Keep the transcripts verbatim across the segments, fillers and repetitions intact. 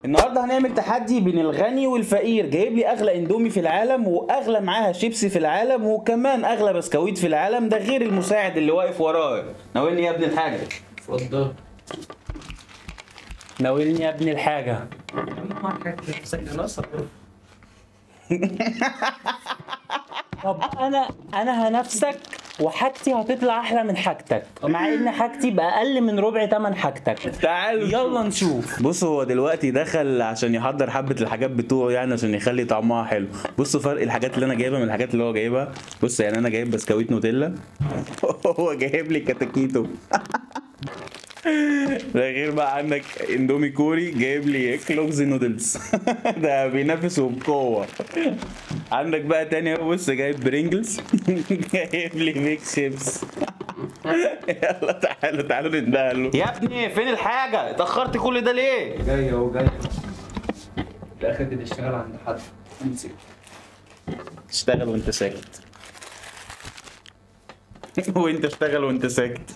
النهارده هنعمل تحدي بين الغني والفقير. جايب لي اغلى اندومي في العالم واغلى معاها شيبسي في العالم وكمان اغلى بسكويت في العالم، ده غير المساعد اللي واقف ورايا. ناولني يا ابن الحاجه. اتفضل. ناولني يا ابن الحاجه. طب انا انا هنفسك وحاجتي هتطلع احلى من حاجتك، مع ان حاجتي باقل من ربع ثمن حاجتك. تعالوا يلا نشوف. بصوا، هو دلوقتي دخل عشان يحضر حبه الحاجات بتوعه، يعني عشان يخلي طعمها حلو. بصوا فرق الحاجات اللي انا جايبها من الحاجات اللي هو جايبها. بص يعني انا جايب بسكويت نوتيلا هو جايب لي كتاكيتو ده غير بقى عندك اندومي كوري جايب لي كلوكز نودلز ده بينافسوا بقوه. عندك بقى تاني بص جايب برينجلز جايب لي ميكس شيبس يلا تعالوا تعالوا ندهله. يا ابني فين الحاجه؟ اتاخرت كل ده ليه؟ جاي اهو جاي. الاخر دي تشتغل عند حد. امسك. اشتغل وانت ساكت وانت اشتغل وانت ساكت.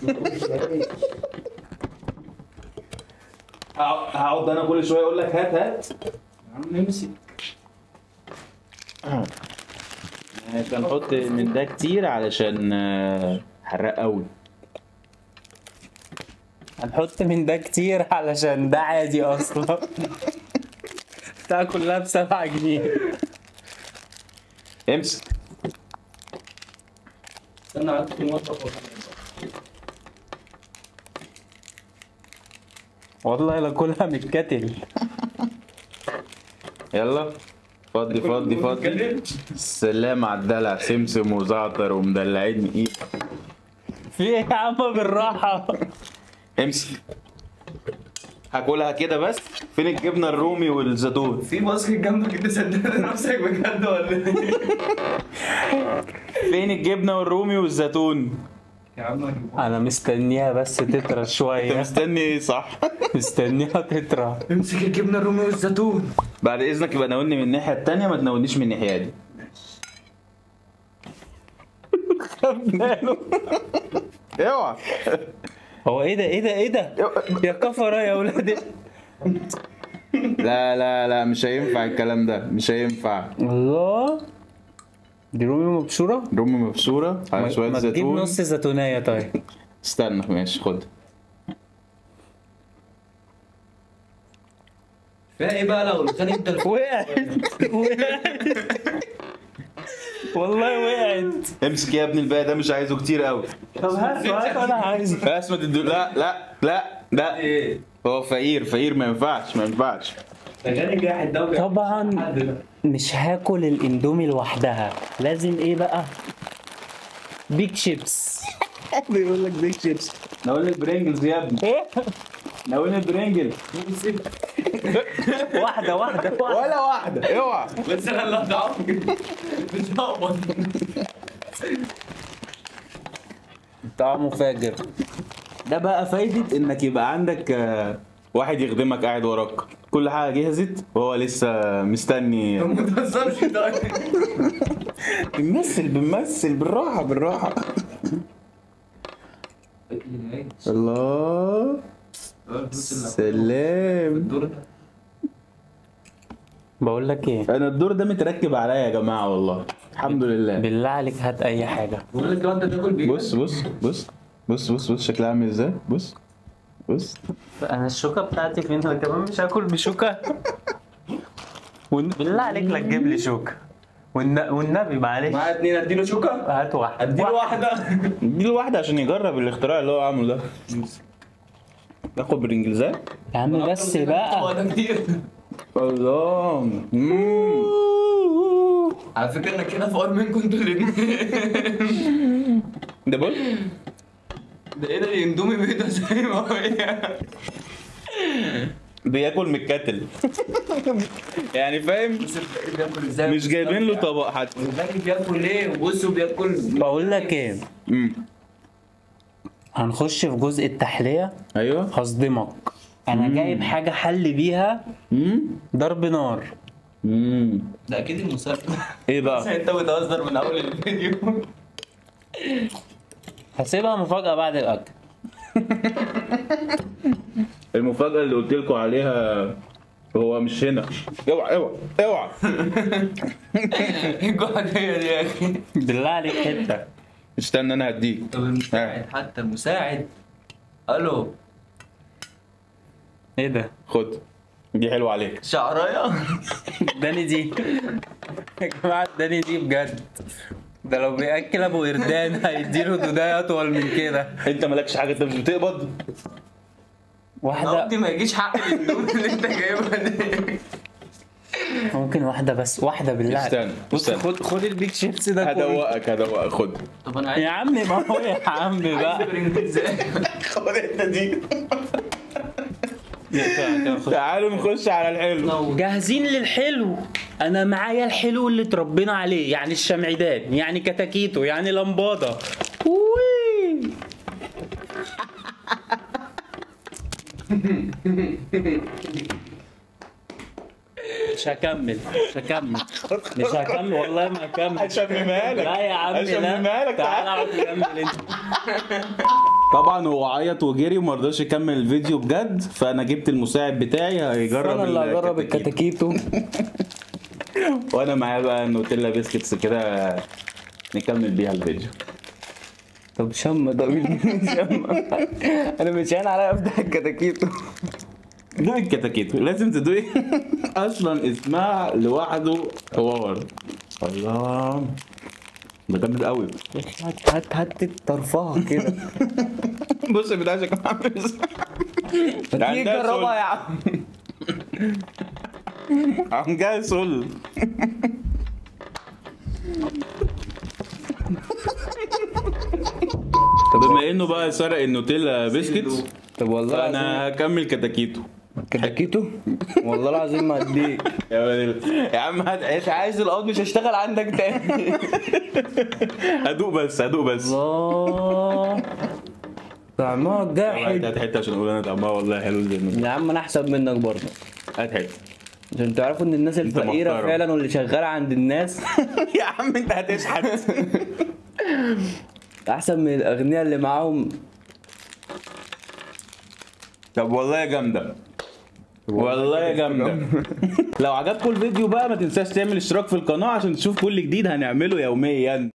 هقعد انا كل شويه اقول لك هات هات. يا عم امسك. مش هنحط من ده كتير علشان حراق قوي. هنحط من ده كتير علشان ده عادي اصلا. بتاع كلها بسبعة جنيه. امسك. استنى عدت في المطبخ. والله لا كلها من الكتل. يلا فضي فضي فضي. السلام على الدلع، سمسم وزعتر ومدلعين ايه. في ايه يا عم بالراحه؟ امسك. هاكلها كده بس. فين الجبنه الرومي والزيتون؟ في باسكت جنبك، انت صدقت نفسك بجد ولا ايه؟ فين الجبنه والرومي والزيتون؟ يا عم هجيبها. انا مستنيها بس تطرى انت شويه. مستني ايه؟ صح. مستنيها تطرى. امسك الجبنه الرومي والزيتون. بعد اذنك يبقى ناولني من الناحيه التانيه، ما تناولنيش من الناحيه دي. اوعى. هو ايه ده ايه ده ايه ده؟ يا كفره يا ولاد. لا لا لا مش هينفع الكلام ده، مش هينفع. الله، دي رومي مبشوره. رومي مبشوره على شويه ما تجيب زيتون. نص زيتونيه طيب. استنى ماشي خد. فيها ايه بقى لو الغني انت اللي وقعت وقعت والله وقعت. امسك يا ابني الباقي ده، مش عايزه كتير قوي. طب هات هات انا عايزه. اسمه الدو... لا لا لا لا ايه؟ هو فقير فقير ما ينفعش ما ينفعش. الغني جاحد ده. طبعا مش هاكل الاندومي لوحدها، لازم ايه بقى؟ بيك شيبس. بيقول لك بيك شيبس. نقول لك برينجلز يا ابني. ايه؟ نقول لك برينجل. واحده واحده واحده. ولا واحده اوعى. بس انا اللي هضعف بتهون. طعمه فاجر. ده بقى فايدة انك يبقى عندك آه، واحد يخدمك قاعد وراك، كل حاجة جهزت وهو لسه مستني. ما تهزرش طيب. بنمثل بنمثل بالراحة بالراحة. الله سلام. الدور ده بقول لك ايه، انا الدور ده متركب عليا يا جماعة والله الحمد لله. بالله عليك هات اي حاجه. بقول لك لو انت تاكل بيه. بص بص بص بص بص بص شكلها عامل ازاي. بص بص. انا الشوكه بتاعتي فين؟ انا كمان مش هاكل بشوكه. ون- بالله عليك لا تجيب لي شوكه. والن- والنبي معلش معايا اتنين اديله شوكه. هات واحده. اديله واحده. دي الواحدة عشان يجرب الاختراع اللي هو عامله ده. ناخد بالانجليزيه. يا عم بس هو بقى. ده كتير. الله. مم. على فكره انك كده فقار منكم انتوا الاثنين. ده بص ده ايه ده؟ الاندومي بيضه زي ما هي. بياكل من الكتل يعني فاهم. بياكل ازاي؟ مش جايبين له طبق حتى. والباقي بياكل ايه؟ وبصوا بياكل. بقول لك ايه، امم هنخش في جزء التحليه. ايوه. هصدمك، انا جايب حاجه حل بيها امم ضرب نار. امم ده اكيد المسابقه. ايه بقى؟ انت بتهزر من اول الفيديو. هسيبها مفاجاه بعد الاكل. المفاجاه اللي قلت لكم عليها هو مش هنا. اوعى اوعى اوعى. الجحد هي دي يا اخي. بالله عليك حته. استنى انا هديك. طب المساعد حتى المساعد. الو. ايه ده؟ خد دي حلوه عليك. شعرايه. اداني دي. يا جماعه اداني دي بجد. ده لو بياكل ابو قردان هيديله دودايه اطول من كده. انت مالكش حاجه، انت مش بتقبض. واحده قصدي ما يجيش حق الاندومي اللي انت جايبها دي. ممكن واحده بس، واحده بالله عليك. استنى، بص استنى. خد خد البيك شيبسي ده كله. هدوقك هدوقك خد. طب انا عايز يا عم ما هو يا عم عايز بقى. برنج ازاي؟ خد انت دي. تعالوا نخش على الحلو. جاهزين للحلو. انا معايا الحلو اللي اتربينا عليه، يعني الشمعدان، يعني كتاكيتو، يعني لمبادة. وي. مش هكمل مش هكمل مش هكمل والله ما هكمل. هشممها لك. لا يا عم هشممها لا، لك. تعالى اقعد كمل انت. طبعا هو عيط وجري وما رضاش يكمل الفيديو بجد، فانا جبت المساعد بتاعي هيجرب. انا اللي هجرب الكتاكيتو. وانا معايا بقى نوتيلا بيسكتس كده نكمل بيها الفيديو. طب شم ده شم. انا مش هين عليا افتح الكتاكيتو. دوق الكتاكيتو، لازم تدوقي. اصلا اسمها لوحده حوار. الله ده جامد قوي. هات هات هات الطرفها كده. بص البتاع شكلها عامل ازاي. تيجي جربها يا عم. عم جاي سل. بما انه بقى سرق النوتيلا بيسكتس، طب والله فانا هكمل كتاكيتو. كتاكيتو والله العظيم ما اديك. يا ولد يا عم هات عيش. عايز القط مش هشتغل عندك تاني. هدوق بس هدوق بس. الله طعمها هات جاحد. هات حته عشان اقول انا طعمها والله حلو زي النوتيلا. يا عم انا احسن منك برضه، هات حته. عشان تعرفوا ان الناس انت الفقيره محترم. فعلا واللي شغاله عند الناس يا عم انت هتشحت. احسن من الاغنياء اللي معاهم. طب والله جامده. والله جامده. لو عجبكم الفيديو بقى ما تنساش تعمل اشتراك في القناه عشان تشوف كل جديد هنعمله يوميا.